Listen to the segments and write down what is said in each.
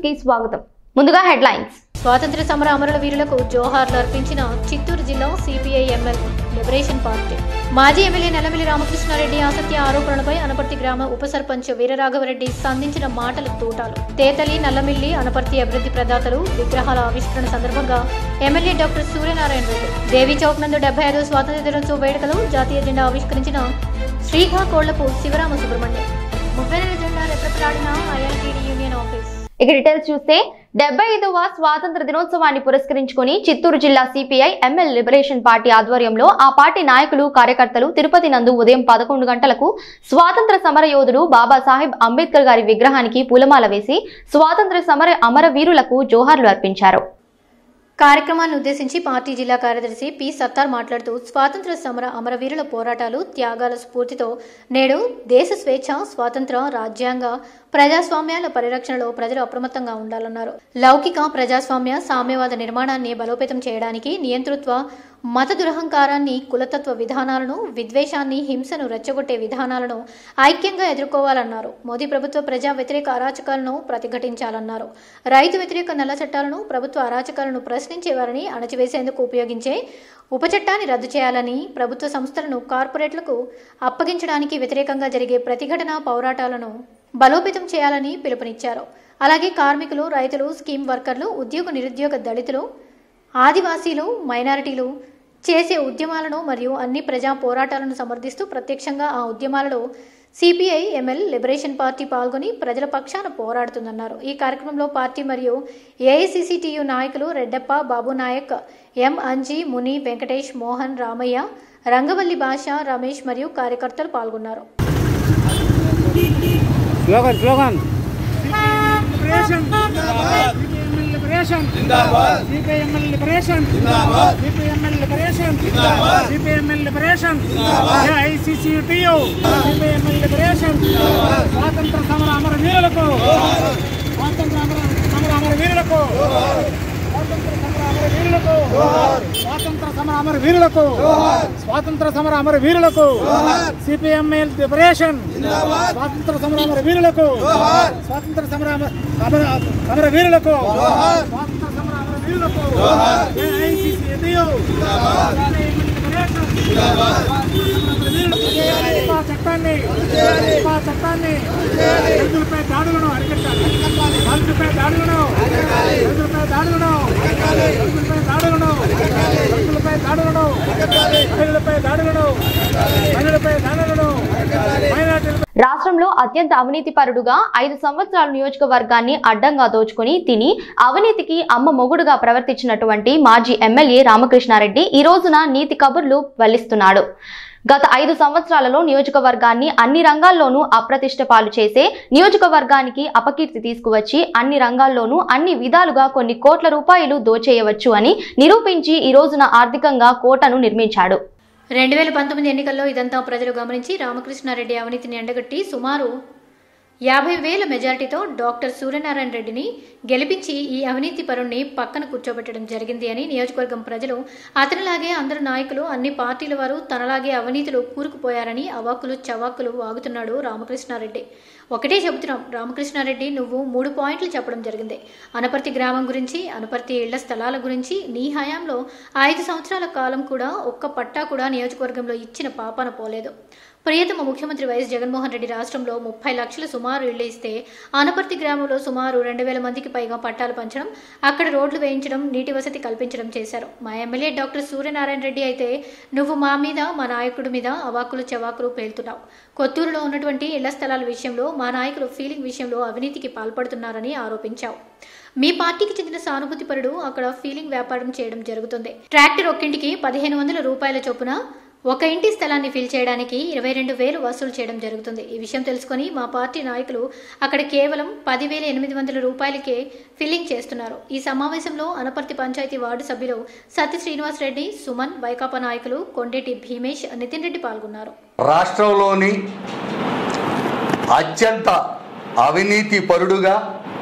కి స్వాగతం. ముందుగా హెడ్లైన్స్. స్వాతంత్ర సమర అమరుల వీరులకు జోహార్లు అర్పించిన చిత్తూరు జిల్లా సిపిఐ ఎంఎల్ లిబరేషన్ పార్టీ. మాజీ ఎమ్మెల్యే నల్లమిల్లి రామకృష్ణారెడ్డి అసత్య ఆరోపణలపై అనపర్తి గ్రామ ఉప సర్పంచ్ వీరరాఘవరెడ్డి సంధించిన మాటల తూటాలు. తేతలి నల్లమిల్లి అనపర్తి అభివృద్ధి ప్రదాతలు విగ్రహాల ఆవిష్కరణ సందర్భంగా ఎమ్మెల్యే డాక్టర్ సూర్యనారాయణ రెడ్డి. దేవి చౌక్ నందు 75వ స్వాతంత్ర దినోత్సవ వేడుకలు జాతీయ జెండా ఆవిష్కరించిన శ్రీకాకోళ్లపు శివరామ సుబ్రహ్మణ్యం. 32 జెండా రెపరెపలాడిన ఐఎల్టీడీ యూనియన్ ఆఫీస్. ఇక డీటెయిల్స్ చూస్తే 75వ స్వాతంత్ర దినోత్సవాన్ని పురస్కరించుకొని చిత్తూరు జిల్లా సిపిఐ ఎంఎల్ లిబరేషన్ పార్టీ ఆధ్వర్యంలో ఆ పార్టీ నాయకులు కార్యకర్తలు తిరుపతి నందు ఉదయం 11 గంటలకు స్వాతంత్ర సమర యోధుడు బాబాసాహెబ్ అంబేద్కర్ గారి విగ్రహానికి పూలమాల వేసి స్వాతంత్ర సమర అమరవీరులకు జోహార్లు అర్పించారు. కార్యక్రమాన్ని ఉద్దేశించి పార్టీ జిల్లా కార్యదర్శి పి సత్తార్ మాట్లాడుతూ స్వాతంత్ర సమర అమరవీరుల పోరాటాలు త్యాగాల స్ఫూర్తితో నేడు దేశ స్వేచ్ఛ, స్వాతంత్ర, రాజ్యాంగ, ప్రజాస్వామ్యాల పరిరక్షణలో ప్రజలు అప్రమత్తంగా ఉండాలన్నారు. లౌకిక ప్రజాస్వామ్య సామ్యవాద నిర్మాణాన్ని బలోపేతం చేయడానికి నియంతృత్వ మత దురహంకారాన్ని, కులతత్వ విధానాలను, విద్వేషాన్ని, హింసను రెచ్చగొట్టే విధానాలను ఐక్యంగా ఎదుర్కోవాలన్నారు. మోదీ ప్రభుత్వ ప్రజా వ్యతిరేక అరాచకాలను ప్రతిఘటించాలన్నారు. రైతు వ్యతిరేక నల్ల చట్టాలను, ప్రభుత్వ అరాచకాలను ప్రశ్నించేవారిని అణచివేసేందుకు ఉపయోగించే ఉపచట్టాన్ని రద్దు చేయాలని, ప్రభుత్వ సంస్థలను కార్పొరేట్లకు అప్పగించడానికి వ్యతిరేకంగా జరిగే ప్రతిఘటన పోరాటాలను బలోపేతం చేయాలని పిలుపునిచ్చారు. అలాగే కార్మికులు, రైతులు, స్కీమ్ వర్కర్లు, ఉద్యోగ నిరుద్యోగ దళితులు, ఆదివాసీలు, మైనారిటీలు చేసే ఉద్యమాలను మరియు అన్ని ప్రజా పోరాటాలను సమర్థిస్తూ ప్రత్యక్షంగా ఆ ఉద్యమాలలో సిపిఐ ఎంఎల్ లిబరేషన్ పార్టీ పాల్గొని ప్రజల పక్షాన పోరాడుతుందన్నారు. ఈ కార్యక్రమంలో పార్టీ మరియు ఏఐసిసిటియు నాయకులు రెడ్డప్ప, బాబు నాయక్, ఎం అంజీ, ముని, వెంకటేష్, మోహన్, రామయ్య, రంగవల్లి భాష, రమేష్ మరియు కార్యకర్తలు పాల్గొన్నారు. స్వాతంత్ర సమర అమరవీరులకు, స్వాతంత్ర సమర అమరవీరులకు, స్వాతంత్ర సమర అమరవీరులకు, స్వాతంత్ర సమర అమరవీరులకు, సిపిఎంఎల్ లిబరేషన్, స్వాతంత్ర సమర అమరవీరులకు, స్వాతంత్ర సమర అమరవీరులకు, స్వాతంత్ర సమర అమరవీరులకు, చట్టాన్ని రైతులపై దాడులను అరికట్టాలి. రైతులపై దాడులను రాష్ట్రంలో అత్యంత అవినీతిపరుడుగా 5 సంవత్సరాల నియోజకవర్గాన్ని అడ్డంగా దోచుకుని తిని అవినీతికి అమ్మ మొగుడుగా ప్రవర్తించినటువంటి మాజీ ఎమ్మెల్యే రామకృష్ణారెడ్డి ఈ రోజున నీతి కబుర్లు వల్లిస్తున్నాడు. గత 5 సంవత్సరాలలో నియోజకవర్గాన్ని అన్ని రంగాల్లోనూ అప్రతిష్ట పాలు చేసే, నియోజకవర్గానికి అపకీర్తి తీసుకువచ్చి అన్ని రంగాల్లోనూ అన్ని విధాలుగా కొన్ని కోట్ల రూపాయలు దోచేయవచ్చు అని నిరూపించి ఈ రోజున ఆర్థికంగా కోటను నిర్మించాడు. 2019 ఎన్నికల్లో ఇదంతా ప్రజలు గమనించి రామకృష్ణారెడ్డి అవినీతిని ఎండగట్టి సుమారు 50,000 మెజారిటీతో డాక్టర్ సూర్యనారాయణ రెడ్డిని గెలిపించి ఈ అవినీతి పరుణ్ణి పక్కన కూర్చోబెట్టడం జరిగింది అని నియోజకవర్గం ప్రజలు, అతనిలాగే అందరు నాయకులు, అన్ని పార్టీల వారు తనలాగే అవినీతిలో కూరుకుపోయారని అవాక్కులు చవాక్కులు వాగుతున్నాడు రామకృష్ణారెడ్డి. ఒకటే చెబుతున్నాం, రామకృష్ణారెడ్డి నువ్వు 3 పాయింట్లు చెప్పడం జరిగింది. అనపర్తి గ్రామం గురించి, అనపర్తి ఇళ్ల స్థలాల గురించి, నీ హయాంలో 5 సంవత్సరాల కాలం కూడా ఒక్క పట్టా కూడా నియోజకవర్గంలో ఇచ్చిన పాపాన పోలేదు. ప్రియతమ ముఖ్యమంత్రి వైఎస్ జగన్మోహన్ రెడ్డి రాష్ట్రంలో 30 లక్షల సుమారు ఇళ్లు ఇస్తే అనపర్తి గ్రామంలో సుమారు 2,000 మందికి పైగా పట్టాలు పంచడం, అక్కడ రోడ్లు వేయించడం, నీటి వసతి కల్పించడం చేశారు. మా ఎమ్మెల్యే డాక్టర్ సూర్యనారాయణ రెడ్డి అయితే నువ్వు మా మీద, మా నాయకుడి మీద అవాకులు చవాకులు పేలుతున్నావు. కొత్తూరులో ఉన్నటువంటి ఇళ్ల స్థలాల విషయంలో మా నాయకులు ఫీలింగ్ విషయంలో అవినీతికి పాల్పడుతున్నారని ఆరోపించావు. మీ పార్టీకి చెందిన సానుభూతిపరుడు అక్కడ ఫీలింగ్ వ్యాపారం చేయడం జరుగుతుంది. ట్రాక్టర్ ఒక్కింటికి 1,500 రూపాయల చొప్పున ఒక ఇంటి స్థలాన్ని ఫిల్ చేయడానికి 22,000 వసూలు చేయడం జరుగుతుంది. ఈ విషయం తెలుసుకుని మా పార్టీ నాయకులు అక్కడ కేవలం 10,800 రూపాయలకే ఫిల్లింగ్ చేస్తున్నారు. ఈ సమావేశంలో అనపర్తి పంచాయతీ వార్డు సభ్యులు సత్య శ్రీనివాస్ రెడ్డి, సుమన్, వైకాపా నాయకులు కొండేటి భీమేష్, నితిన్ రెడ్డి పాల్గొన్నారు. రాష్ట్రంలోని అత్యంత అవినీతి పరుడుగా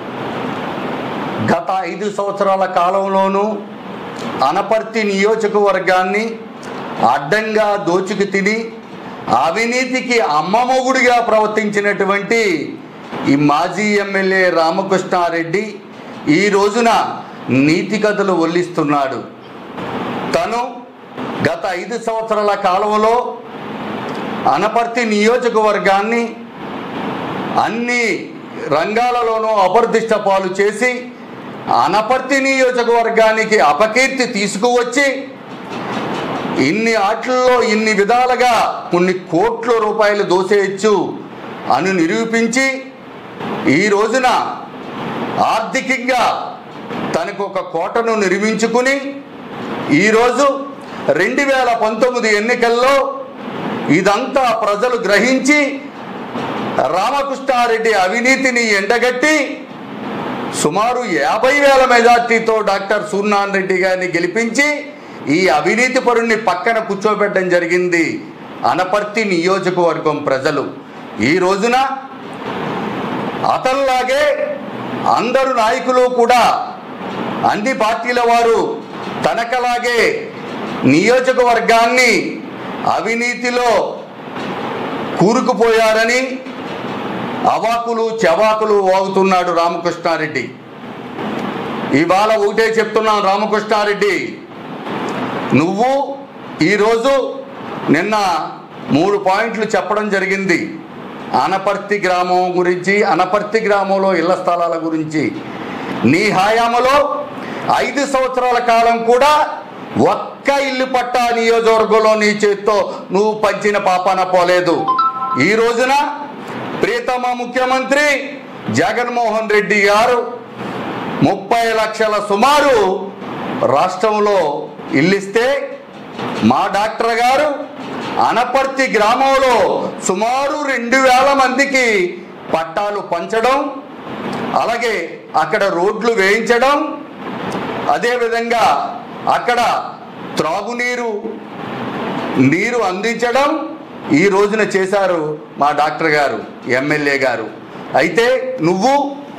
గత 5 సంవత్సరాల కాలంలోనూ అనపర్తి నియోజకవర్గాన్ని అడ్డంగా దోచుకు తిని అవినీతికి అమ్మమొగుడిగా ప్రవర్తించినటువంటి ఈ మాజీ ఎమ్మెల్యే రామకృష్ణారెడ్డి ఈ రోజున నీతి కథలు ఒల్లిస్తున్నాడు. తను గత 5 సంవత్సరాల కాలంలో అనపర్తి నియోజకవర్గాన్ని అన్ని రంగాలలోనూ అపరిదిష్ట పాలు చేసి అనపర్తి నియోజకవర్గానికి అపకీర్తి తీసుకువచ్చి ఇన్ని ఆటల్లో ఇన్ని విధాలుగా కొన్ని కోట్ల రూపాయలు దోసేయచ్చు అని నిరూపించి ఈ రోజున ఆర్థికంగా తనకు ఒక కోటను నిర్మించుకుని ఈరోజు 2019 ఎన్నికల్లో ఇదంతా ప్రజలు గ్రహించి రామకృష్ణారెడ్డి అవినీతిని ఎండగట్టి సుమారు 50,000 మెజార్టీతో డాక్టర్ సూర్యనారాయణ రెడ్డి గారిని గెలిపించి ఈ అవినీతి పరుణ్ణి పక్కన కూర్చోబెట్టడం జరిగింది అనపర్తి నియోజకవర్గం ప్రజలు. ఈ రోజున అతనిలాగే అందరు నాయకులు కూడా అన్ని పార్టీల వారు తనకలాగే నియోజకవర్గాన్ని అవినీతిలో కూరుకుపోయారని అవాకులు చవాకులు వాగుతున్నాడు రామకృష్ణారెడ్డి. ఇవాళ ఒకటే చెప్తున్నాను రామకృష్ణారెడ్డి, నువ్వు ఈరోజు నిన్న 3 పాయింట్లు చెప్పడం జరిగింది అనపర్తి గ్రామం గురించి, అనపర్తి గ్రామంలో ఇళ్ల స్థలాల గురించి. నీ హయాంలో 5 సంవత్సరాల కాలం కూడా ఒక్క ఇల్లు పట్టా నియోజకవర్గంలో నీ చేత్తో నువ్వు పంచిన పాపాన పోలేదు. ఈ రోజున ప్రియతమ ముఖ్యమంత్రి జగన్మోహన్ రెడ్డి గారు 30 లక్షల సుమారు రాష్ట్రంలో ఇల్లిస్తే మా డాక్టర్ గారు అనపర్తి గ్రామంలో సుమారు 2,000 మందికి పట్టాలు పంచడం, అలాగే అక్కడ రోడ్లు వేయించడం, అదేవిధంగా అక్కడ త్రాగునీరు అందించడం ఈ రోజున చేశారు మా డాక్టర్ గారు, ఎమ్మెల్యే గారు. అయితే నువ్వు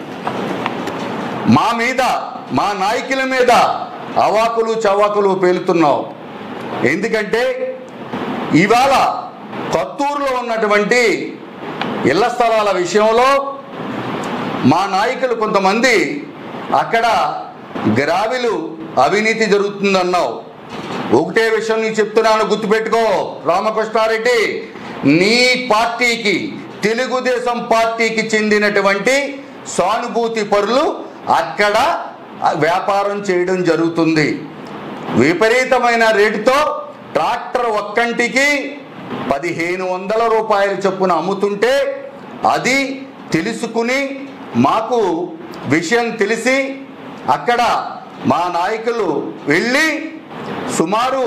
మా మీద, మా నాయకుల మీద అవాకులు చవాకులు పేలుతున్నావు. ఎందుకంటే ఇవాళ కొత్తూరులో ఉన్నటువంటి ఇళ్ల స్థలాల విషయంలో మా నాయకులు కొంతమంది అక్కడ గ్రావిలు అవినీతి జరుగుతుందన్నావు. ఒకటే విషయం నీకు చెప్తున్నాను, గుర్తుపెట్టుకో రామకృష్ణారెడ్డి, నీ పార్టీకి, తెలుగుదేశం పార్టీకి చెందినటువంటి సానుభూతి పరులు అక్కడ వ్యాపారం చేయడం జరుగుతుంది. విపరీతమైన రేటుతో ట్రాక్టర్ ఒక్కంటికి 1,500 రూపాయల చొప్పున అమ్ముతుంటే అది తెలుసుకుని మాకు విషయం తెలిసి అక్కడ మా నాయకులు వెళ్ళి సుమారు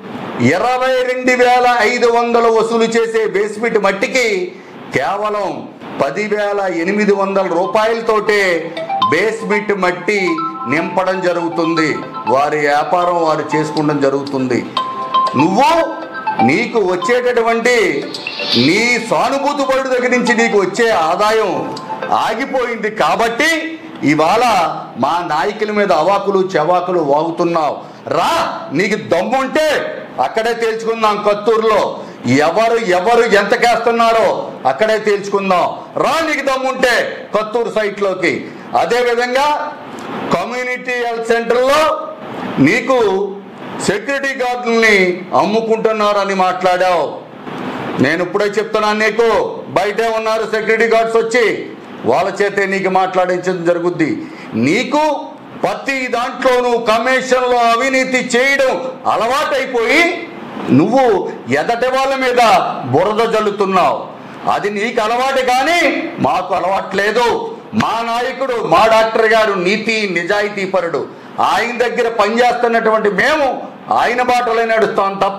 22,500 వసూలు చేసే బేస్మెంట్ మట్టికి కేవలం 10,800 రూపాయలతోటే బేస్మెంట్ మట్టి నింపడం జరుగుతుంది. వారి వ్యాపారం వారు చేసుకోవడం జరుగుతుంది. నువ్వు నీకు వచ్చేటటువంటి నీ సానుభూతి పరుడు దగ్గర నుంచి నీకు వచ్చే ఆదాయం ఆగిపోయింది కాబట్టి ఇవాళ మా నాయకుల మీద అవాకులు చవాకులు వాగుతున్నావు. రా, నీకు దమ్ముంటే అక్కడే తేల్చుకుందాం. కొత్తూరులో ఎవరు ఎంత కేస్తున్నారో అక్కడే తేల్చుకుందాం. రా, నీకు దమ్ముంటే కొత్తూరు సైట్లోకి. అదేవిధంగా కమ్యూనిటీ హెల్త్ సెంటర్లో నీకు సెక్యూరిటీ గార్డుల్ని అమ్ముకుంటున్నారని మాట్లాడావు. నేను ఇప్పుడే చెప్తున్నాను, నీకు బయటే ఉన్నారు సెక్యూరిటీ గార్డ్స్, వచ్చి వాళ్ళ చేతే నీకు మాట్లాడించడం జరుగుద్ది. నీకు ప్రతి దాంట్లోనూ కమిషన్లో అవినీతి చేయడం అలవాటైపోయి నువ్వు ఎదటి వాళ్ళ మీద బురద జల్లుతున్నావు. అది నీకు అలవాటు కానీ మాకు అలవాట్లేదు. మా నాయకుడు, మా డాక్టర్ గారు నీతి నిజాయితీ పరుడు. ఆయన దగ్గర పనిచేస్తున్నటువంటి మేము ఆయన బాటలో నడుస్తాం తప్ప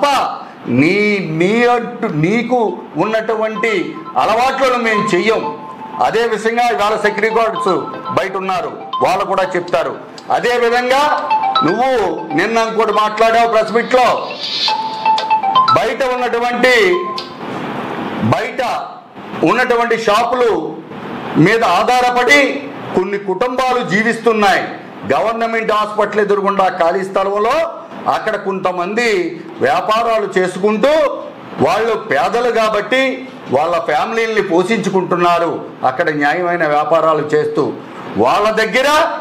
నీకు ఉన్నటువంటి అలవాట్లను మేము చెయ్యం. అదే విధంగా ఇవాళ సెక్యూరిటీ గార్డ్స్ బయట ఉన్నారు, వాళ్ళు కూడా చెప్తారు. అదే విధంగా నువ్వు నిన్న ఇంకోటి మాట్లాడావు ప్రెస్ మీట్లో, బయట ఉన్నటువంటి షాపులు మీద ఆధారపడి కొన్ని కుటుంబాలు జీవిస్తున్నాయి. గవర్నమెంట్ హాస్పిటల్ ఎదురుగుండా ఖాళీ స్థలంలో అక్కడ కొంతమంది వ్యాపారాలు చేసుకుంటూ వాళ్ళు పేదలు కాబట్టి వాళ్ళ ఫ్యామిలీని పోషించుకుంటున్నారు. అక్కడ న్యాయమైన వ్యాపారాలు చేస్తూ వాళ్ళ దగ్గర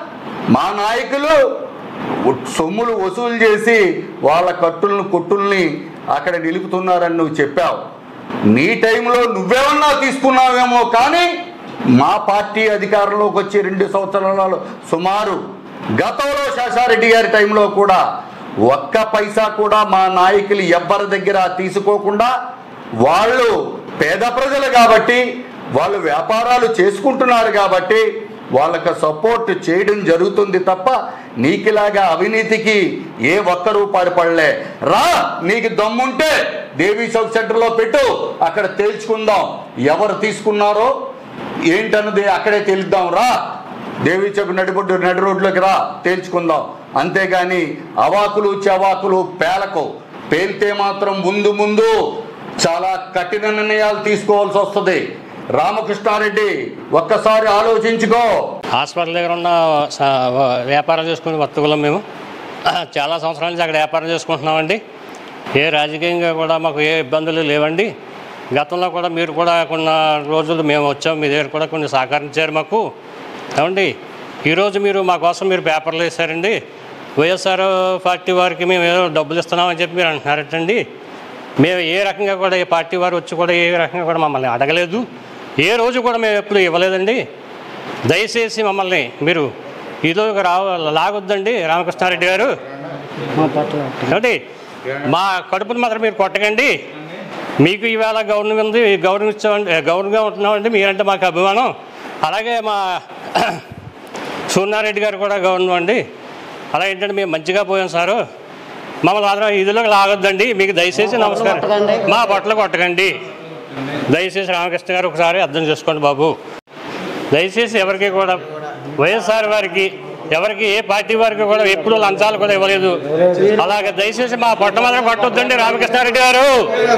మా నాయకులు సొమ్ములు వసూలు చేసి వాళ్ళ కొట్టుల్ని అక్కడ నిలుపుతున్నారని నువ్వు చెప్పావు. నీ టైంలో నువ్వేమన్నా తీసుకున్నావేమో, కానీ మా పార్టీ అధికారంలోకి వచ్చి 2 సంవత్సరాలు సుమారు గతంలో శేషారెడ్డి గారి టైంలో కూడా ఒక్క పైసా కూడా మా నాయకులు ఎవ్వరి దగ్గర తీసుకోకుండా, వాళ్ళు పేద ప్రజలు కాబట్టి, వాళ్ళు వ్యాపారాలు చేసుకుంటున్నారు కాబట్టి వాళ్ళకి సపోర్ట్ చేయడం జరుగుతుంది తప్ప నీకులాగా అవినీతికి ఏ ఒక్క రూపాయి పడలే. రా, నీకు దమ్ముంటే దేవీ చౌక్ సెంటర్లో పెట్టు, అక్కడ తేల్చుకుందాం ఎవరు తీసుకున్నారో ఏంటన్నది అక్కడే తేలుద్దాం. రా, దేవీ చౌక్ నడి రోడ్లోకి రా, తేల్చుకుందాం. అంతేగాని అవాకులు చవాకులు పేలితే మాత్రం ముందు చాలా కఠిన నిర్ణయాలు తీసుకోవాల్సి వస్తుంది. రామకృష్ణారెడ్డి ఒక్కసారి ఆలోచించుకో. హాస్పిటల్ దగ్గర ఉన్న వ్యాపారం చేసుకునే వర్తకులం మేము చాలా సంవత్సరాల నుంచి అక్కడ వ్యాపారం చేసుకుంటున్నామండి. ఏ రాజకీయంగా కూడా మాకు ఏ ఇబ్బందులు లేవండి. గతంలో కూడా మీరు కూడా కొన్ని రోజులు మేము వచ్చాము, మీ దగ్గర కూడా కొన్ని సహకరించారు మాకు. ఏమండి, ఈరోజు మీరు మా కోసం మీరు పేపర్లు వేశారండి. వైఎస్ఆర్ పార్టీ వారికి మేము ఏదో డబ్బులు ఇస్తున్నామని చెప్పి మీరు అంటున్నారటండి. మేము ఏ రకంగా కూడా ఏ పార్టీ వారు వచ్చి కూడా ఏ రకంగా కూడా మమ్మల్ని అడగలేదు, ఏ రోజు కూడా మేము ఎప్పుడు ఇవ్వలేదండి. దయచేసి మమ్మల్ని మీరు ఇదిలోకి లాగొద్దండి రామకృష్ణారెడ్డి గారు. కాబట్టి మా కడుపును మాత్రం మీరు కొట్టకండి. మీకు ఈవేళ గౌరవంగా ఉంటున్నామండి, మీరంటే మాకు అభిమానం. అలాగే మా సూర్యారెడ్డి గారు కూడా గౌరవం అండి. అలా ఏంటంటే మేము మంచిగా పోయాం సారు, మమ్మల్ని మాత్రం ఇదిలోకి లాగొద్దండి. మీకు దయచేసి నమస్కారం. మా బట్టలు కొట్టకండి దయచేసి. రామకృష్ణ గారు ఒకసారి అర్థం చేసుకోండి బాబు. దయచేసి ఎవరికి కూడా వైఎస్ఆర్ వారికి ఎవరికి ఏ పార్టీ వారికి కూడా ఎప్పుడు లంచాలు కూడా ఇవ్వలేదు. అలాగే దయచేసి మా పొట్ట మాత్రం కొట్టొద్దండి రామకృష్ణారెడ్డి గారు.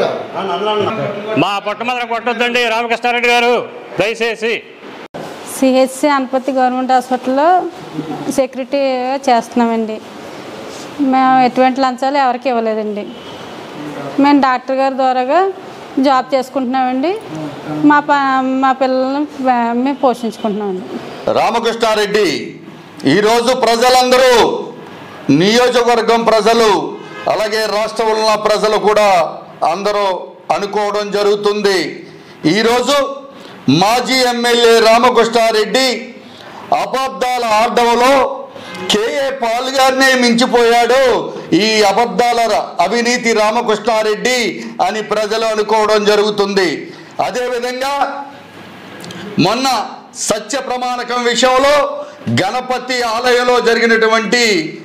మా పొట్ట మాత్రం కొట్టొద్దండి రామకృష్ణారెడ్డి గారు దయచేసి. సిహెచ్సి అనపతి గవర్నమెంట్ హాస్పిటల్లో సెక్యూరిటీగా చేస్తున్నామండి. మేము ఎటువంటి లంచాలు ఎవరికి ఇవ్వలేదండి. మేము డాక్టర్ గారి ద్వారాగా జాబ్ చేసుకుంటున్నామండి. మా పిల్లల్ని మేము పోషించుకుంటున్నామండి. రామకృష్ణారెడ్డి, ఈరోజు ప్రజలందరూ, నియోజకవర్గం ప్రజలు అలాగే రాష్ట్రంలో ఉన్న ప్రజలు కూడా అందరూ అనుకోవడం జరుగుతుంది. ఈరోజు మాజీ ఎమ్మెల్యే రామకృష్ణారెడ్డి అబద్ధాల ఆడడంలో కేఏ పాల్ గారినే మించిపోయాడు. ఈ అబద్ధాల అవినీతి రామకృష్ణారెడ్డి అని ప్రజలు అనుకోవడం జరుగుతుంది. అదేవిధంగా మొన్న సత్య ప్రమాణకం విషయంలో గణపతి ఆలయంలో జరిగినటువంటి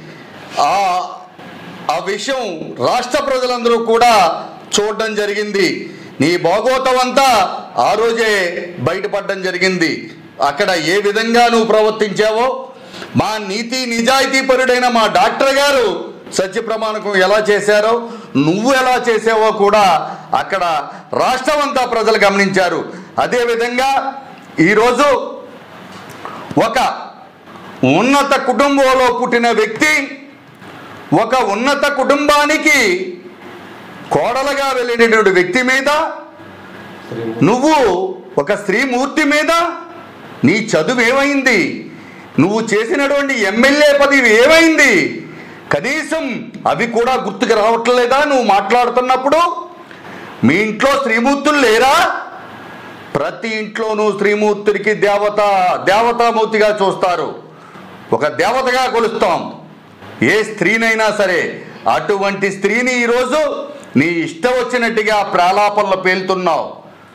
ఆ విషయం రాష్ట్ర ప్రజలందరూ కూడా చూడడం జరిగింది. నీ భాగోతం అంతా ఆ రోజే బయటపడడం జరిగింది. అక్కడ ఏ విధంగా నువ్వు ప్రవర్తించావో, మా నీతి నిజాయితీ పరుడైన మా డాక్టర్ గారు సత్య ప్రమాణకం ఎలా చేశారో, నువ్వు ఎలా చేసావో కూడా అక్కడ రాష్ట్రం అంతా ప్రజలు గమనించారు. అదేవిధంగా ఈరోజు ఒక ఉన్నత కుటుంబంలో పుట్టిన వ్యక్తి ఒక ఉన్నత కుటుంబానికి కోడలుగా వెళ్ళినటువంటి వ్యక్తి మీద, నువ్వు ఒక స్త్రీమూర్తి మీద నీ చదువు ఏమైంది? నువ్వు చేసినటువంటి ఎమ్మెల్యే పదవి ఏమైంది? కనీసం అవి కూడా గుర్తుకు రావట్లేదా నువ్వు మాట్లాడుతున్నప్పుడు? మీ ఇంట్లో స్త్రీమూర్తులు లేరా? ప్రతి ఇంట్లోనూ స్త్రీమూర్తికి దేవతామూర్తిగా చూస్తారు, ఒక దేవతగా కొలుస్తాం ఏ స్త్రీనైనా సరే. అటువంటి స్త్రీని ఈరోజు నీ ఇష్టం వచ్చినట్టుగా ప్రాలాపనలు పేలుతున్నావు.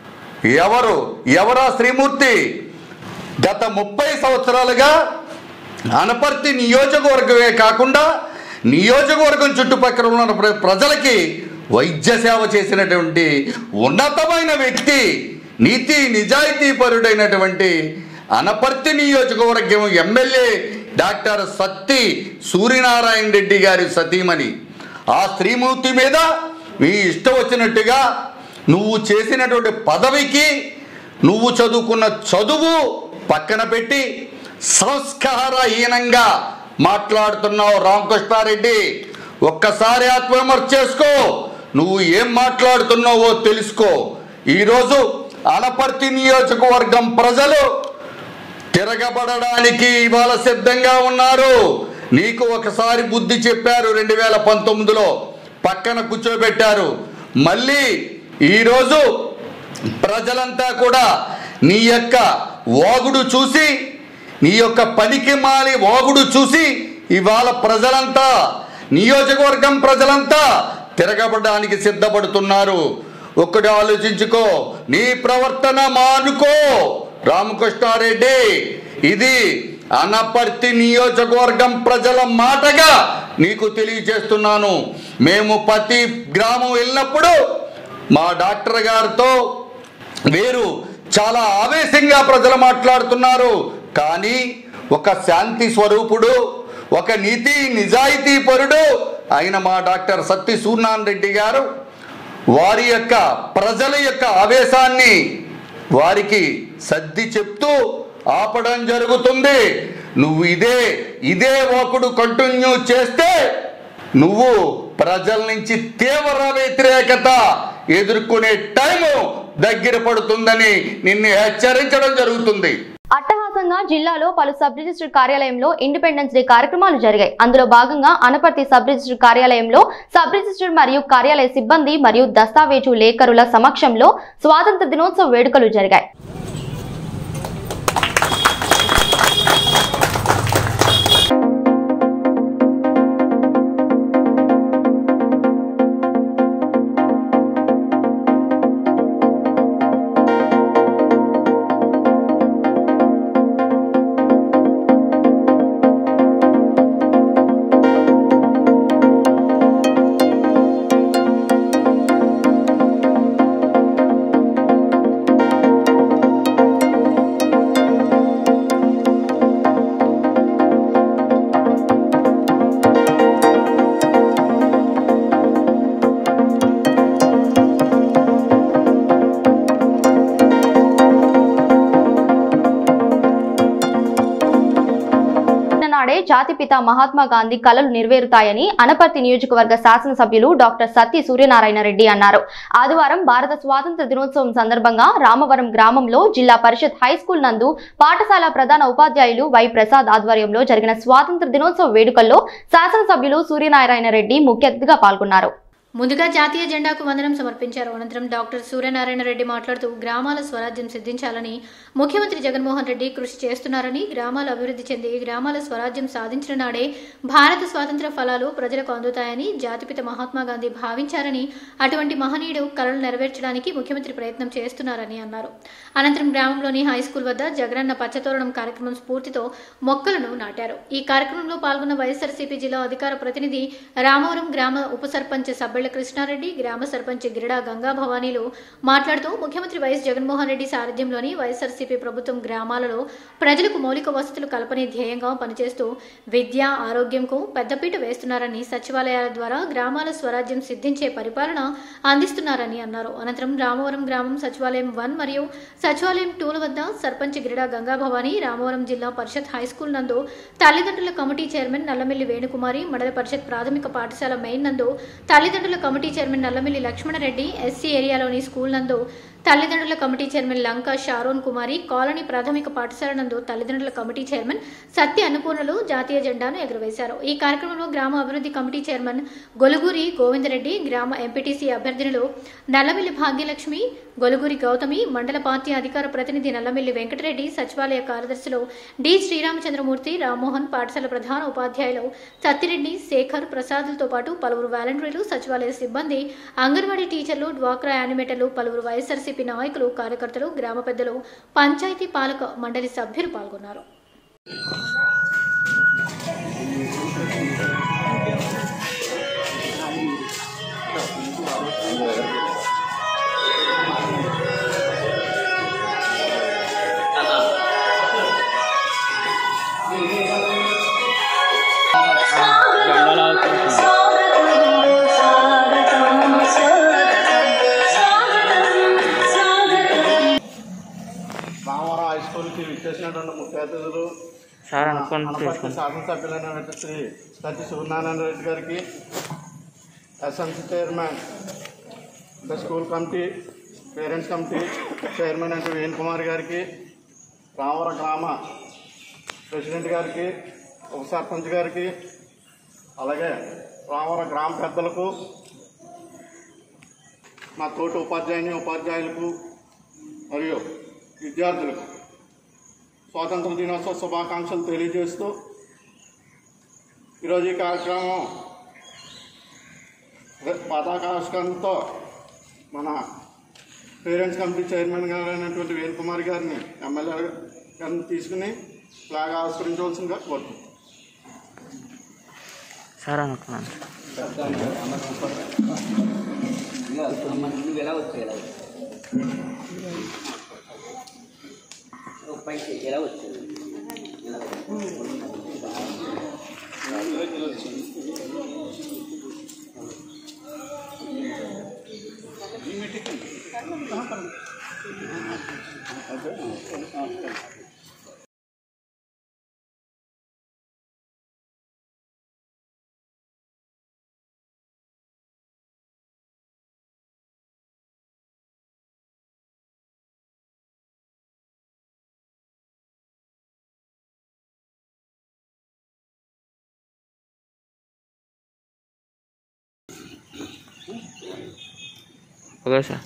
ఎవరా స్త్రీమూర్తి? గత 30 సంవత్సరాలుగా అనపర్తి నియోజకవర్గమే కాకుండా నియోజకవర్గం చుట్టుపక్కల ఉన్న ప్రజలకి వైద్య సేవ చేసినటువంటి ఉన్నతమైన వ్యక్తి, నీతి నిజాయితీ పరుడైనటువంటి అనపర్తి నియోజకవర్గం ఎమ్మెల్యే డాక్టర్ సత్తి సూర్యనారాయణ రెడ్డి గారి సతీమణి. ఆ స్త్రీమూర్తి మీద నీ ఇష్టం వచ్చినట్టుగా నువ్వు చేసినటువంటి పదవికి, నువ్వు చదువుకున్న చదువు పక్కన పెట్టి సంస్కారహీనంగా మాట్లాడుతున్నావు రామకృష్ణారెడ్డి. ఒక్కసారి ఆత్మవిమర్శ చేసుకో, నువ్వు ఏం మాట్లాడుతున్నావో తెలుసుకో. ఈరోజు అనపర్తి నియోజకవర్గం ప్రజలు తిరగబడడానికి ఇవాళ సిద్ధంగా ఉన్నారు. నీకు ఒకసారి బుద్ధి చెప్పారు 2019లో, పక్కన కూర్చోబెట్టారు. మళ్ళీ ఈరోజు ప్రజలంతా కూడా నీ యొక్క వాగుడు చూసి, నీ యొక్క పనికిమాలి వాగుడు చూసి ఇవాళ ప్రజలంతా, నియోజకవర్గం ప్రజలంతా తిరగబడడానికి సిద్ధపడుతున్నారు. ఒక్కటి ఆలోచించుకో, నీ ప్రవర్తన మానుకో రామకృష్ణారెడ్డి. ఇది అనపర్తి నియోజకవర్గం ప్రజల మాటగా నీకు తెలియజేస్తున్నాను. మేము ప్రతి గ్రామం వెళ్ళినప్పుడు మా డాక్టర్ గారితో వీరు చాలా ఆవేశంగా ప్రజలు మాట్లాడుతున్నారు. కానీ ఒక శాంతి స్వరూపుడు, ఒక నీతి నిజాయితీ పరుడు అయిన మా డాక్టర్ సత్తి సూర్యనారాయణ రెడ్డి గారు వారి యొక్క ప్రజల యొక్క ఆవేశాన్ని వారికి సర్ది చెప్తూ ఆపడం జరుగుతుంది. నువ్వు ఇదే ఒకడు కంటిన్యూ చేస్తే నువ్వు ప్రజల నుంచి తీవ్ర వ్యతిరేకత ఎదుర్కొనే టైము దగ్గర పడుతుందని నిన్ను హెచ్చరించడం జరుగుతుంది. అట్టహాసంగా జిల్లాలో పలు సబ్ రిజిస్టర్ కార్యాలయంలో ఇండిపెండెన్స్ డే కార్యక్రమాలు జరిగాయి. అందులో భాగంగా అనపర్తి సబ్ రిజిస్టర్ కార్యాలయంలో సబ్ రిజిస్టర్ మరియు కార్యాలయ సిబ్బంది మరియు దస్తావేజు లేఖరుల సమక్షంలో స్వాతంత్ర దినోత్సవ వేడుకలు జరిగాయి. నాడే జాతిపిత మహాత్మా గాంధీ కలలు నెరవేరుతాయని అనపర్తి నియోజకవర్గ శాసనసభ్యులు డాక్టర్ సత్తి సూర్యనారాయణ రెడ్డి అన్నారు. ఆదివారం భారత స్వాతంత్ర దినోత్సవం సందర్భంగా రామవరం గ్రామంలో జిల్లా పరిషత్ హై స్కూల్ నందు పాఠశాల ప్రధాన ఉపాధ్యాయులు వై ప్రసాద్ ఆధ్వర్యంలో జరిగిన స్వాతంత్ర దినోత్సవ వేడుకల్లో శాసనసభ్యులు సూర్యనారాయణ రెడ్డి ముఖ్య అతిథిగా పాల్గొన్నారు. ముందుగా జాతీయ జెండాకు వందనం సమర్పించారు. అనంతరం డాక్టర్ సూర్యనారాయణ రెడ్డి మాట్లాడుతూ గ్రామాల స్వరాజ్యం సిద్ధించాలని ముఖ్యమంత్రి జగన్మోహన్ రెడ్డి కృషి చేస్తున్నారని, గ్రామాలు అభివృద్ధి చెంది గ్రామాల స్వరాజ్యం సాధించిన నాడే భారత స్వాతంత్ర ఫలాలు ప్రజలకు అందుతాయని జాతిపిత మహాత్మా గాంధీ భావించారని, అటువంటి మహనీయుడు కలలు నెరవేర్చడానికి ముఖ్యమంత్రి ప్రయత్నం చేస్తున్నారని అన్నారు. అనంతరం గ్రామంలోని హై స్కూల్ వద్ద జగనన్న పచ్చతోరణం కార్యక్రమం స్ఫూర్తితో మొక్కలను నాటారు. ఈ కార్యక్రమంలో పాల్గొన్న వైఎస్ఆర్సీపీ జిల్లా అధికార ప్రతినిధి రామవరం గ్రామ ఉప సర్పంచ్ సబ్బెళ్ల కృష్ణారెడ్డి, గ్రామ సర్పంచ్ గిరిడా గంగా భవానీలు మాట్లాడుతూ ముఖ్యమంత్రి వైఎస్ జగన్మోహన్ రెడ్డి సారథ్యంలోని వైఎస్ఆర్సీపీ ప్రభుత్వం గ్రామాలలో ప్రజలకు మౌలిక వసతులు కల్పనే ధ్యేయంగా పనిచేస్తూ విద్య, ఆరోగ్యంకు పెద్దపీట వేస్తున్నారని, సచివాలయాల ద్వారా గ్రామాల స్వరాజ్యం సిద్ధించే పరిపాలన అందిస్తున్నారని అన్నారు. అనంతరం రామవరం గ్రామం సచివాలయం 1 మరియు సచివాలయం 2 వద్ద సర్పంచ్ గిరిడా గంగా భవానీ, రామవరం జిల్లా పరిషత్ హై స్కూల్ నందు తల్లిదండ్రుల కమిటీ చైర్మన్ నల్లమిల్లి వేణుకుమారి, మండల పరిషత్ ప్రాథమిక పాఠశాల మెయిన్ నందు తల్లిదండ్రుల committee chairman Nallamilli Lakshmanareddy, SC ఏరియాలోని స్కూల్ నందు తల్లిదండ్రుల committee chairman Lanka Sharon Kumari, colony ప్రాథమిక పాఠశాల నందు తల్లిదండ్రుల కమిటీ చైర్మన్ సత్య అన్నపూర్ణలు జాతీయ జెండాను ఎగురవేశారు. ఈ కార్యక్రమంలో గ్రామ అభివృద్ధి కమిటీ చైర్మన్ గొలుగురి గోవిందరెడ్డి, గ్రామ ఎంపీటీసీ అభ్యర్థినులు నల్లమిల్లి భాగ్యలక్ష్మి, గొలుగురి గౌతమి, మండల పార్టీ అధికార ప్రతినిధి నల్లమిల్లి వెంకటరెడ్డి, సచివాలయ కార్యదర్శులు డి శ్రీరామచంద్రమూర్తి, రామ్మోహన్, పాఠశాల ప్రధాన ఉపాధ్యాయులు సత్తిరెడ్డి, శేఖర్, ప్రసాద్లతో పాటు పలువురు వాలంటీర్లు, సచివాలయ సిబ్బంది, అంగన్వాడీ టీచర్లు, డ్వాక్రా యానిమేటర్లు, పలువురు వైఎస్ఆర్సీపీ నాయకులు, కార్యకర్తలు, గ్రామ పెద్దలు, పంచాయతీ పాలక మండలి సభ్యులు పాల్గొన్నారు. రామవరం హై స్కూల్కి విచ్చేసినటువంటి ముఖ్య అతిథులు శాసనసభ్యులైన శ్రీ సత్య సూర్యనారాయణ రెడ్డి గారికి, SMC chairman, the school committee parents committee chairman అంటే వేణుకుమార్ గారికి, రామవరం గ్రామ ప్రెసిడెంట్ గారికి, ఉప సర్పంచ్ గారికి, అలాగే రామవరం గ్రామ పెద్దలకు, మా తోటి ఉపాధ్యాయులకు మరియు విద్యార్థులకు స్వాతంత్ర దినోత్సవ శుభాకాంక్షలు తెలియజేస్తూ ఈరోజు ఈ కార్యక్రమం పతాకావిష్కరణతో మన పేరెంట్స్ కమిటీ చైర్మన్ గారు అయినటువంటి వేణుకుమార్ గారిని, ఎమ్మెల్యే గారిని తీసుకుని ఫ్లాగ్ ఆవిష్కరించవలసిందిగా కోరుతున్నాను. సార్ అనుకున్నాను ఎలా వచ్చేది okay sir.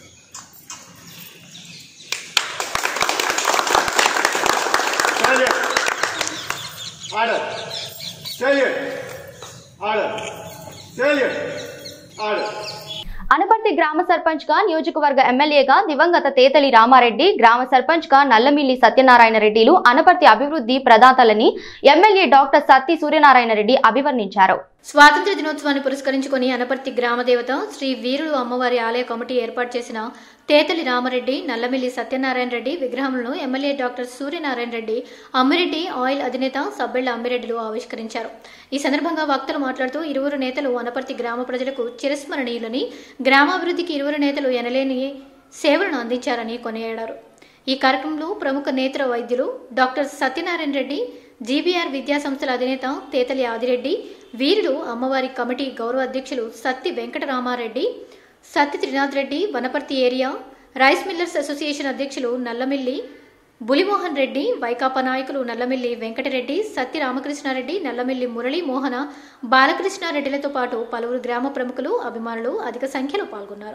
Order salute order salute order. Anaparthi గ్రామ సర్పంచ్ గా నియోజకవర్గ ఎమ్మెల్యేగా దివంగత తేతలి రామారెడ్డి, గ్రామ సర్పంచ్ గా నల్లమిల్లి సత్యనారాయణ రెడ్డిలు అనపర్తి అభివృద్ధి ప్రదాతలని ఎమ్మెల్యే డాక్టర్ సత్తి సూర్యనారాయణ రెడ్డి అభివర్ణించారు. స్వాతంత్ర దినోత్సవాన్ని పురస్కరించుకొని అనపర్తి గ్రామదేవత శ్రీ వీరుడు అమ్మవారి ఆలయ కమిటీ ఏర్పాటు చేసిన తేతలి రామారెడ్డి, నల్లమిల్లి సత్యనారాయణ రెడ్డి విగ్రహములను MLA doctor Suryanarayana Reddy, Ammireddy oil అధినేత సబ్బెళ్ల అమ్మిరెడ్డిలు ఆవిష్కరించారు. ఈ సందర్భంగా వక్తలు మాట్లాడుతూ ఇరువురు నేతలు అనపర్తి గ్రామ ప్రజలకు చిరస్మరణీయులని, గ్రామాభివృద్ధికి ఇరువురు నేతలు ఎనలేని సేవలను అందించారని కొనియాడారు. ఈ కార్యక్రమంలో ప్రముఖ నేత్ర వైద్యులు డాక్టర్ సత్యనారాయణ రెడ్డి, జీబీఆర్ విద్యా సంస్థల అధినేత తేతలి ఆదిరెడ్డి, వీరుడు అమ్మవారి కమిటీ గౌరవ అధ్యక్షులు Satti Venkataramareddy, Satti Trinath Reddy, Vanaparthi area rice millers association అధ్యక్షులు నల్లమిల్లి బులిమోహన్ రెడ్డి, వైకాపా నాయకులు నల్లమిల్లి వెంకటరెడ్డి, సత్తి రామకృష్ణారెడ్డి, నల్లమిల్లి మురళీ మోహన, బాలకృష్ణారెడ్డిలతో పాటు పలువురు గ్రామ ప్రముఖులు, అభిమానులు అధిక సంఖ్యలో పాల్గొన్నారు.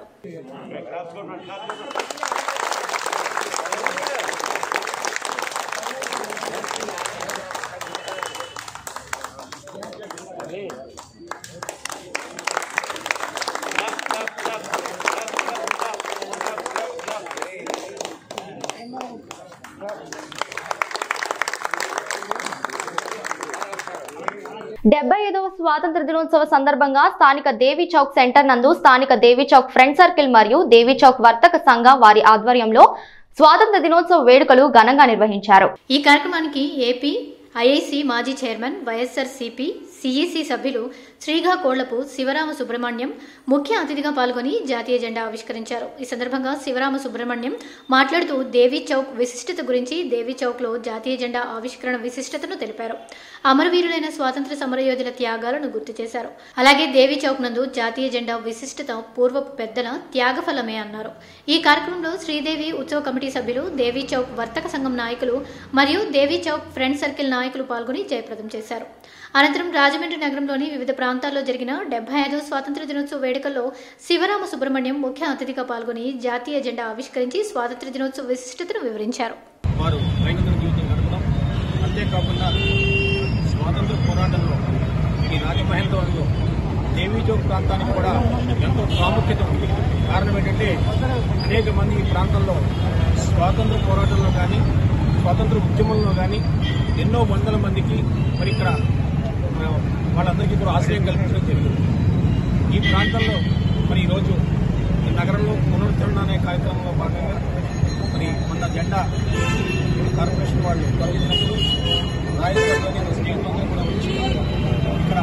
స్వాతంత్ర దినోత్సవ సందర్భంగా స్థానిక దేవి చౌక్ సెంటర్ నందు స్థానిక దేవి చౌక్ ఫ్రెండ్ సర్కిల్ మరియు దేవి చౌక్ వర్తక సంఘ వారి ఆధ్వర్యంలో స్వాతంత్ర దినోత్సవ వేడుకలు ఘనంగా నిర్వహించారు. ఈ కార్యక్రమానికి ఏపీ ఐఐసి మాజీ చైర్మన్, వైఎస్ఆర్సీపీ సిఈసి సభ్యులు శ్రీగా కోళ్లపు శివరామ సుబ్రహ్మణ్యం ముఖ్య అతిథిగా పాల్గొని జాతీయ జెండా ఆవిష్కరించారు. ఈ సందర్భంగా శివరామ సుబ్రహ్మణ్యం మాట్లాడుతూ దేవి చౌక్ విశిష్టత గురించి, దేవి చౌక్లో జాతీయ జెండా ఆవిష్కరణ విశిష్టతను తెలిపారు. అమరవీరులైన స్వాతంత్ర సమరయోధుల త్యాగాలను గుర్తు చేశారు. అలాగే దేవి చౌక్ నందు జాతీయ జెండా విశిష్టత పూర్వపు పెద్దల త్యాగఫలమే అన్నారు. ఈ కార్యక్రమంలో శ్రీదేవి ఉత్సవ కమిటీ సభ్యులు, దేవి చౌక్ వర్తక సంఘం నాయకులు మరియు దేవి చౌక్ ఫ్రెండ్ సర్కిల్ నాయకులు పాల్గొని జయప్రదం చేశారు. అనంతరం రాజమండ్రి నగరంలోని వివిధ ప్రాంతాల్లో జరిగిన 75వ స్వాతంత్ర దినోత్సవ వేడుకల్లో శివరామ సుబ్రహ్మణ్యం ముఖ్య అతిథిగా పాల్గొని జాతీయ జెండా ఆవిష్కరించి స్వాతంత్ర దినోత్సవ విశిష్టతను వివరించారు. వారు దైనందిన జీవితం గడపడం, అంతేకాకుండా స్వాతంత్ర పోరాటంలో ఈ రాజమహేంద్రవరంలో దేవీ చౌక్ ప్రాంతానికి కూడా ఎంతో ప్రాముఖ్యత ఉంది. కారణం ఏంటంటే అనేక మంది ఈ ప్రాంతంలో స్వాతంత్ర పోరాటంలో కానీ, స్వాతంత్ర ఉద్యమంలో కానీ ఎన్నో వందల మందికి మరి ఇక్కడ వాళ్ళందరికీ కూడా ఆశ్రయం కల్పించడం జరిగింది. ఈ ప్రాంతంలో మరి ఈరోజు ఈ నగరంలో పునరుద్ధరణ అనే కార్యక్రమంలో భాగంగా మరి మన జెండా కార్పొరేషన్ వాళ్ళు తొలగించినప్పుడు రాయలసీమలోని స్నేహితులందరూ కూడా వచ్చి ఇక్కడ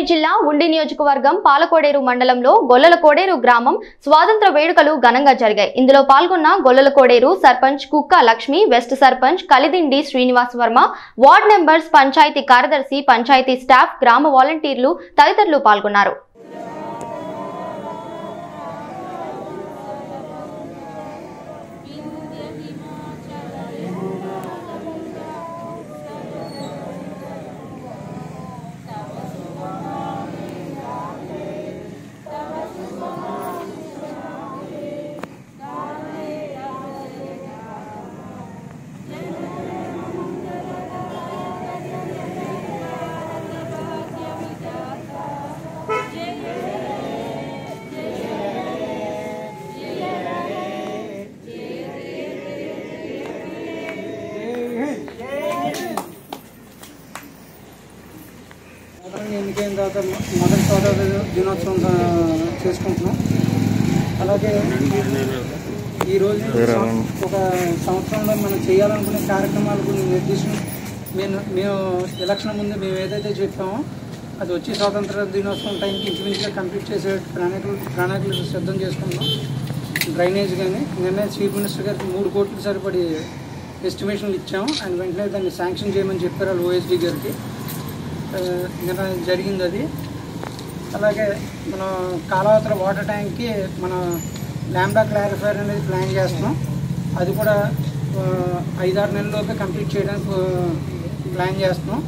జిల్లా ఉండి నియోజకవర్గం పాలకోడేరు మండలంలో గొల్లల కోడేరు గ్రామం స్వాతంత్ర వేడుకలు ఘనంగా జరిగాయి. ఇందులో పాల్గొన్న గొల్లల Koderu sarpanch Kukka Lakshmi, west sarpanch Kalidindi Srinivas Varma, ward members, panchayat కార్యదర్శి, పంచాయతీ స్టాఫ్, గ్రామ వాలంటీర్లు తదితరులు పాల్గొన్నారు. ఎన్నికైన తర్వాత మొదటి స్వాతంత్ర దినోత్సవం చేసుకుంటున్నాం. అలాగే ఈరోజు ఒక సంవత్సరంలో మనం చేయాలనుకునే కార్యక్రమాలు కొన్ని నిర్దిష్టం మేము ఎలక్షన్ ముందు మేము ఏదైతే చెప్పామో అది వచ్చి స్వాతంత్ర దినోత్సవం టైంకి ఇంచుమించుగా కంప్లీట్ చేసే ప్రణాళికలు సిద్ధం చేసుకుంటున్నాం. డ్రైనేజ్ కానీ నిన్న చీఫ్ మినిస్టర్ గారికి 3 కోట్లకు సరిపడి ఎస్టిమేషన్లు ఇచ్చాము. ఆయన వెంటనే దాన్ని శాంక్షన్ చేయమని చెప్పారు వాళ్ళు ఓఎస్డీ గారికి. నిన్న జరిగింది అది. అలాగే మన కాలావతల వాటర్ ట్యాంక్కి మన ల్యాండా క్లారిఫైర్ అనేది ప్లాన్ చేస్తున్నాం. అది కూడా 5-6 నెలల్లోపే కంప్లీట్ చేయడానికి ప్లాన్ చేస్తున్నాం.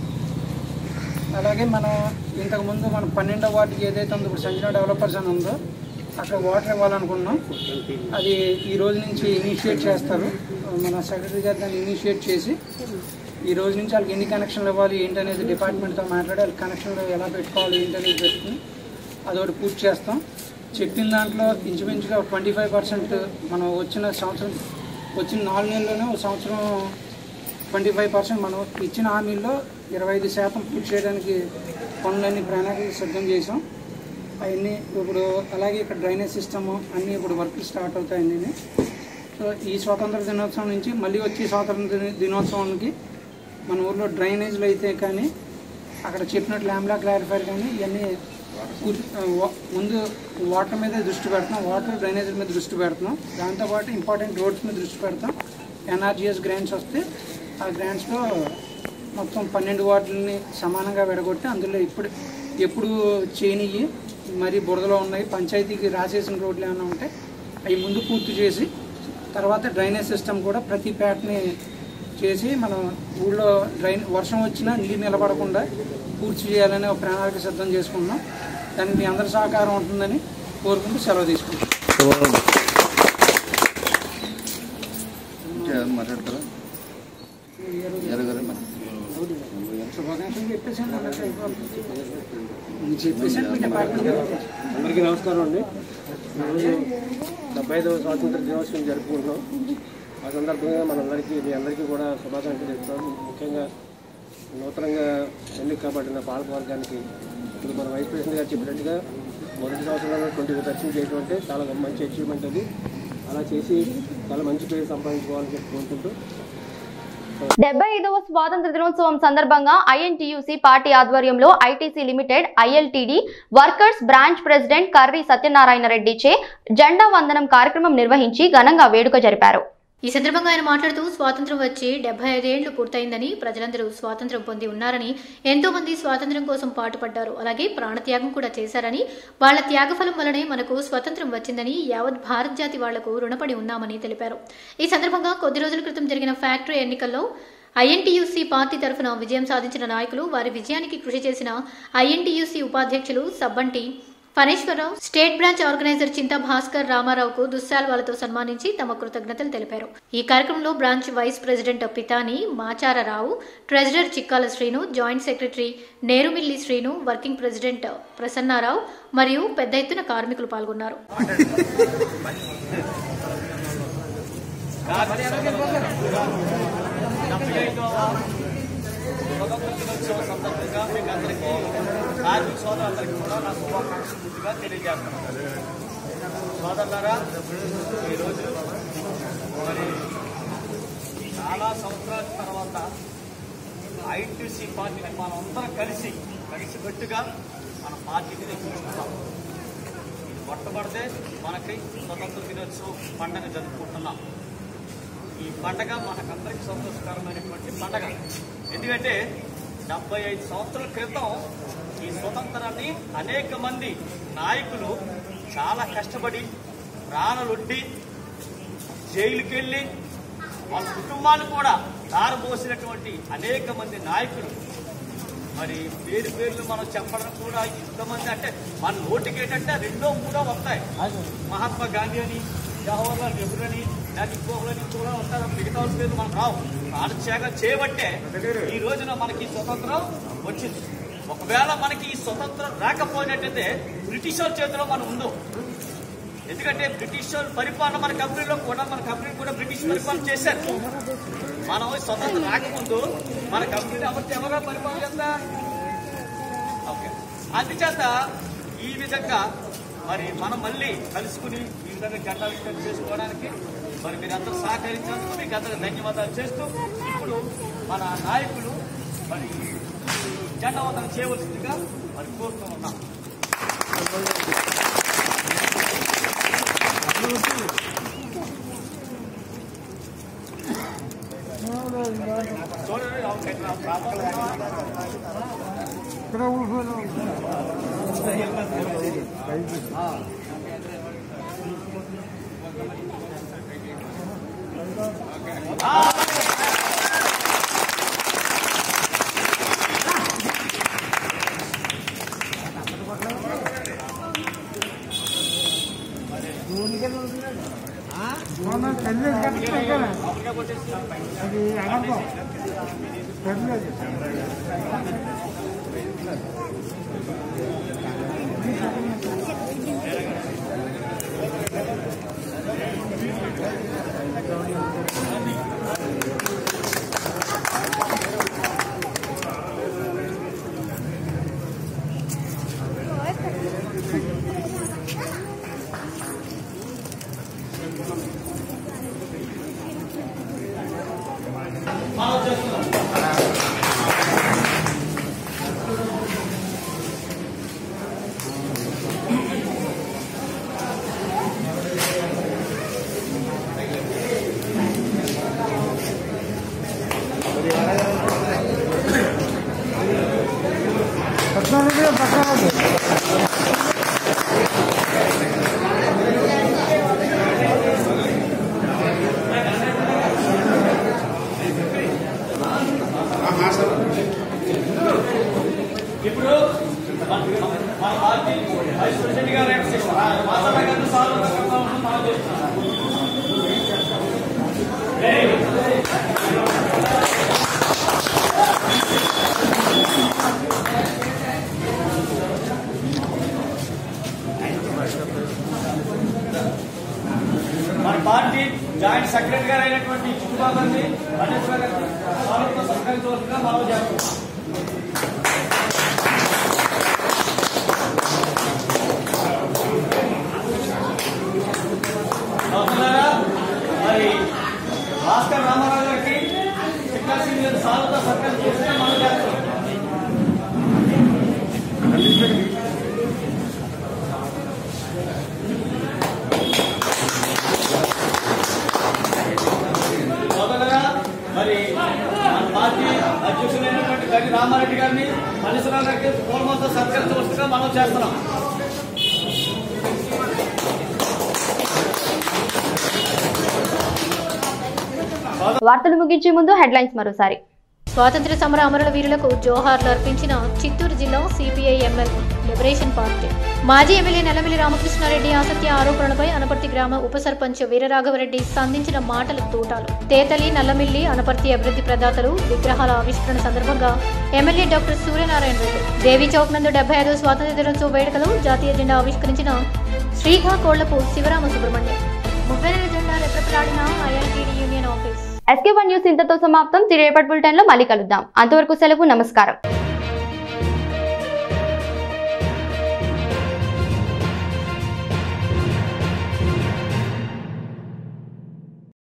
అలాగే మనం ఇంతకుముందు మన 12వ వార్డుకి ఏదైతే ఉందో ఇప్పుడు సంజన డెవలపర్స్ అని ఉందో అక్కడ వాటర్ ఇవ్వాలనుకున్నాం. అది ఈ రోజు నుంచి ఇనిషియేట్ చేస్తారు. మన సెక్రటరీ గారు దాన్ని ఇనిషియేట్ చేసి ఈ రోజు నుంచి వాళ్ళకి ఎన్ని కనెక్షన్లు ఇవ్వాలి ఏంటనేది డిపార్ట్మెంట్తో మాట్లాడి వాళ్ళకి కనెక్షన్లు ఎలా పెట్టుకోవాలి ఏంటనేది పెట్టుకుని అదొకటి పూర్తి చేస్తాం. చెప్పిన దాంట్లో ఇంచుమించుగా 25% మనం వచ్చిన 4 నెలల్లోనే ఒక సంవత్సరం 25% మనం ఇచ్చిన హామీల్లో 25% పూర్తి చేయడానికి పనులన్నీ ప్రణాళికలు సిద్ధం చేసాం. అవన్నీ ఇప్పుడు అలాగే ఇక్కడ డ్రైనేజ్ సిస్టము అన్నీ ఇప్పుడు వర్క్లు స్టార్ట్ అవుతాయన్నీ. సో ఈ స్వాతంత్ర దినోత్సవం నుంచి మళ్ళీ వచ్చి స్వాతంత్ర దినోత్సవానికి మన ఊర్లో డ్రైనేజ్లు అయితే కానీ అక్కడ చెప్పినట్టు ల్యాండా క్లారిఫైర్ కానీ ఇవన్నీ ముందు వాటర్ మీద దృష్టి పెడుతున్నాం. వాటర్ డ్రైనేజ్ మీద దృష్టి పెడుతున్నాం. దాంతోపాటు ఇంపార్టెంట్ రోడ్స్ మీద దృష్టి పెడతాం. ఎన్ఆర్జీఎస్ గ్రాంట్స్ వస్తే ఆ గ్రాంట్స్లో మొత్తం 12 వార్డులని సమానంగా విడగొట్టి అందులో ఎప్పుడు చేయనివి మరి బురదలో ఉన్నాయి పంచాయతీకి రాసేసిన రోడ్లు ఏమైనా ఉంటే అవి ముందు పూర్తి చేసి తర్వాత డ్రైనేజ్ సిస్టమ్ కూడా ప్రతి పేటని చేసి మనం ఊళ్ళో వర్షం వచ్చినా నీరు నిలబడకుండా పూర్తి చేయాలని ఒక ప్రణాళిక సిద్ధం చేసుకుంటున్నాం. దానికి మీ అందరి సహకారం ఉంటుందని కోరుకుంటూ సెలవు తీసుకుంటాం. అందరికీ నమస్కారం అండి. ఈరోజు 75వ స్వాతంత్ర దినోత్సవం జరుపుకుంటున్నాం. ఆ సందర్భంగా మీ అందరికీ కూడా శుభాకాంక్షలు చెప్తాం. ముఖ్యంగా నూతనంగా ఎన్నిక కాబట్టిన పాలకవర్గానికి ఇప్పుడు మన వైస్ ప్రెసిడెంట్ గారు చెప్పినట్టుగా మొదటి సంవత్సరంలో 20% చేయడం అంటే చాలా మంచి అచీవ్మెంట్ అది. అలా చేసి చాలా మంచి పేరు సంపాదించుకోవాలని చెప్పి కోరుకుంటూ 75వ స్వాతంత్ర దినోత్సవం సందర్భంగా ఐఎన్టీయూసీ పార్టీ ఆధ్వర్యంలో ITC limited ILTD workers branch president Karri Satyanarayana రెడ్డిచే జెండా వందనం కార్యక్రమం నిర్వహించి ఘనంగా వేడుక జరిపారు. ఈ సందర్భంగా ఆయన మాట్లాడుతూ స్వాతంత్రం వచ్చి 75 ఏళ్లు పూర్తయిందని, ప్రజలందరూ స్వాతంత్రం పొంది ఉన్నారని, ఎంతో మంది స్వాతంత్రం కోసం పాటుపడ్డారు, అలాగే ప్రాణత్యాగం కూడా చేశారని, వాళ్ల త్యాగఫలం వలనే మనకు స్వాతంత్రం వచ్చిందని యావత్ భారత్ జాతి వాళ్లకు రుణపడి ఉన్నామని తెలిపారు. ఈ సందర్భంగా కొద్ది రోజుల క్రితం జరిగిన ఫ్యాక్టరీ ఎన్నికల్లో ఐఎన్టీయూసీ పార్టీ తరఫున విజయం సాధించిన నాయకులు, వారి విజయానికి కృషి చేసిన ఐఎన్టీయూసీ ఉపాధ్యక్షులు Sabbanti Phaneswararao, state branch organiser Chinta Bhaskar రామారావుకు దుశ్శాల్వాలతో సన్మానించి తమ కృతజ్ఞతలు తెలిపారు. ఈ కార్యక్రమంలో branch vice president Pitani Macharao, treasurer Chikkala Srinu, joint secretary Nerumilli Srinu, working president Prasannarao మరియు పెద్ద ఎత్తున కార్మికులు పాల్గొన్నారు. కార్మిక సోదరులందరికీ కూడా నా శుభాకాంక్షలు పూర్తిగా తెలియజేస్తున్నాను. సోదరులారా, ఈరోజు మరి చాలా సంవత్సరాల తర్వాత ఐటీసీ పార్టీని మనం అందరం కలిసికట్టుగా మన పార్టీని తెచ్చుకుంటాం. మొట్టమొదటి మనకి స్వతంత్ర దినోత్సవం పండుగ జరుపుకుంటున్నాం. ఈ పండగ మనకందరికీ సంతోషకరమైనటువంటి పండగ. ఎందుకంటే 75 సంవత్సరాల క్రితం ఈ స్వతంత్రాన్ని అనేక మంది నాయకులు చాలా కష్టపడి ప్రాణలొడ్డి జైలుకి వెళ్ళి వాళ్ళ కుటుంబాన్ని కూడా దారబోసినటువంటి అనేక మంది నాయకులు. మరి పేర్లు మనం చెప్పడం కూడా ఇంతమంది అంటే మన నోటికి ఏంటంటే 2, 3 వస్తాయి. మహాత్మా గాంధీ అని, జవహర్లాల్ నెహ్రూ అని, దాని ఇంకోని కూడా వస్తారు. మిగతా పేర్లు మనకు రావు. ప్రాణత్యాగం చేయబట్టే ఈ రోజున మనకి స్వతంత్రం వచ్చింది. ఒకవేళ మనకి ఈ స్వతంత్రం రాకపోయినట్టయితే బ్రిటిష్ వాళ్ళ చేతిలో మనం ఉందో. ఎందుకంటే బ్రిటిష్ వాళ్ళ పరిపాలన మన కంపెనీలో కూడా బ్రిటిష్ పరిపాలన చేశారు. మనం స్వతంత్రం రాకముందు మన కంపెనీ ఎవరు పరిపాలన చేస్తా. ఓకే, అందుచేత ఈ విధంగా మరి మనం మళ్ళీ కలుసుకుని ఈ విధంగా జెండావిష్కరణ చేసుకోవడానికి మరి మీరందరూ సహకరించినందుకు మీకు అందరూ ధన్యవాదాలు చేస్తూ ఇప్పుడు మన నాయకులు మరి జెండావందనం చేయవలసిందిగా మరి కోరుతూ ఉన్నాం. ఇప్పుడు మన పార్టీ వైస్ ప్రెసిడెంట్ గారు మన పార్టీ జాయింట్ సెక్రటరీ గారు అయినటువంటి చుట్టుబాబుని మహేశ్వర్ గారిని వాళ్ళతో సహకరించవలసిందిగా మనం చేస్తున్నాం. మరి భాస్కర్ రామారావు గారికి చిక్కాల్సింది సార్లతో సత్కారం చేస్తే మనం చేస్తాం. మొదలుగా మరి మన పార్టీ అధ్యక్షులైనటువంటి గడి రామారెడ్డి గారిని మల్లేశ్వరరావు గారికి పూర్వంతో సత్కరించవలసిందిగా మనం చేస్తున్నాం. వార్తలు ముగించే ముందు హెడ్లైన్స్ మరోసారి. స్వాతంత్ర్య సమర అమరుల వీరులకు జోహార్లు అర్పించిన చిత్తూరు జిల్లా సిపిఐ ఎంఎల్ లిబరేషన్ పార్టీ. మాజీ ఎమ్మెల్యే నల్లమిల్లి రామకృష్ణారెడ్డి అసత్య ఆరోపణలపై అనపర్తి గ్రామ ఉప సర్పంచ్ వీరరాఘవరెడ్డి స్పందించిన మాటల తూటాలు. తేతలి నల్లమిల్లి అనపర్తి అభివృద్ధి ప్రదాతలు విగ్రహాల ఆవిష్కరణ సందర్భంగా ఎమ్మెల్యే డాక్టర్ సూర్యనారాయణ రెడ్డి. దేవీ చౌక్ నందు 75వ స్వాతంత్ర్య దినోత్సవ వేడుకలు జాతీయ జెండా ఆవిష్కరించిన శ్రీకాకోళ్లపు శివరామ సుబ్రహ్మణ్యం. 30 జెండా రెపరెపలాడిన ILTD union office. SK1 news ఇంతతో సమాప్తం. తిరిగి రేపటి బులెటిన్లో మళ్ళీ కలుద్దాం. అంతవరకు సెలవు. నమస్కారం.